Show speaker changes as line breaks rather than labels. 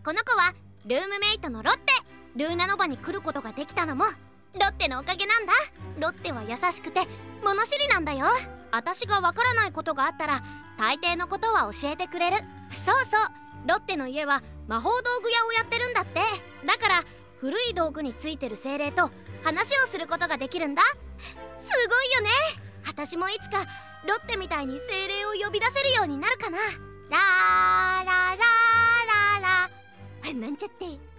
この子はルームメイトのロッテ。ルーナノバに来ることができたのもロッテのおかげなんだ。ロッテは優しくて物知りなんだよ。私がわからないことがあったら大抵のことは教えてくれる。そうそう、ロッテの家は魔法道具屋をやってるんだって。だから古い道具についてる精霊と話をすることができるんだ。すごいよね。私もいつかロッテみたいに精霊を呼び出せるようになるかな。ラーラララララなんちゃって。